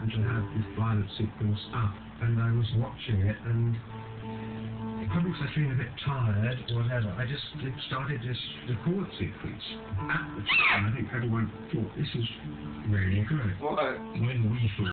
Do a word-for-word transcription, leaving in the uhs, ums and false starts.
and to have this violent sequence up, and I was watching it, and probably because I was feeling a bit tired or whatever, I just it started this record sequence. At the time, I think everyone thought this is really good. What? When we thought